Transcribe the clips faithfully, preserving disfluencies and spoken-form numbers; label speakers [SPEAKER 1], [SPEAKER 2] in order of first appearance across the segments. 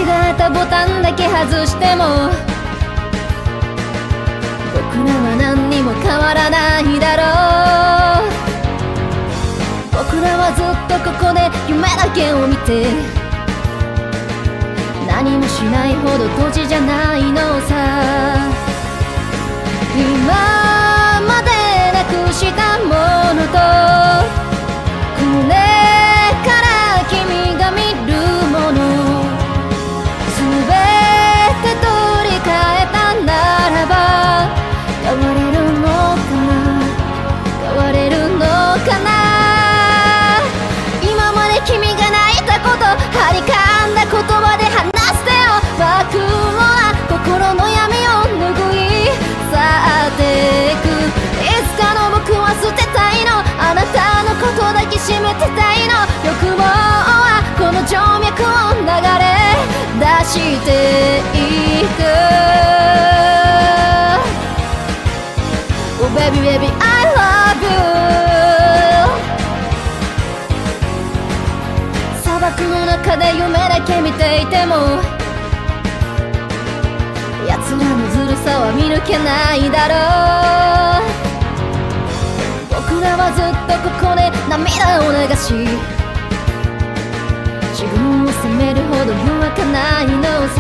[SPEAKER 1] えたボタンだけ外しても僕らは何にも変わらないだろう。僕らはずっとここで夢だけを見て何もしないほどドジじゃないのさ。今までなくしたものとこれから君が見るもの全て取り替えたならば変われるのかな、変われるのかな。今まで君が泣いたこと張り噛んだ言葉で話してよ。僕は心の闇を拭い去っていく。いつかの僕は捨てたいの、あなたのこと抱きしめてたいの。欲望はこの静脈を流れ出していく。 Oh baby baby I love you。 砂漠の中で夢だけ見ていても奴らのずるさは見抜けないだろう。僕らはずっとここで涙を流し自分を責めるほど弱かないのさ。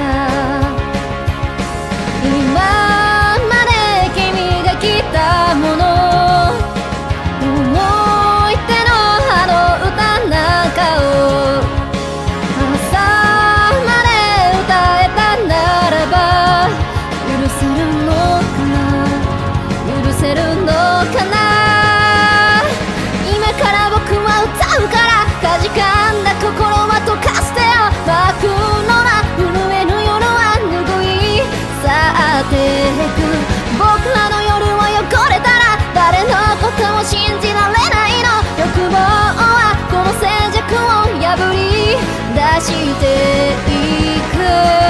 [SPEAKER 1] 今まで君が来たもの思い出のあの歌なんかを朝まで歌えたならば許せるのかな、許せるのかな。今から僕は歌うからかじかんだ心は溶かしてよ。僕のな震える夜は拭い去っていく。僕らの夜は汚れたら誰のことも信じられないの。欲望はこの静寂を破り出していく。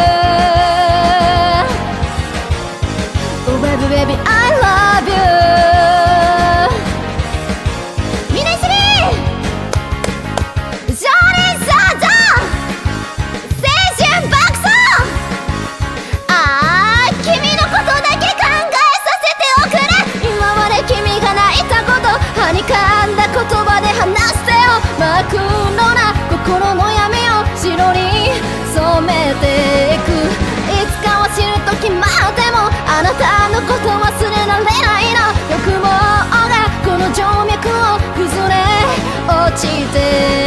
[SPEAKER 1] Oh baby baby I love you。 みんな一緒に少年少女青春爆走。ああ君のことだけ考えさせておくれ。今まで君が泣いたことはにかんだ言葉で話してよ。僕のな心の闇を白に染めていく。いつかは知ると決まってもあなたのこと忘れられないの。欲望がこの静脈を崩れ落ちて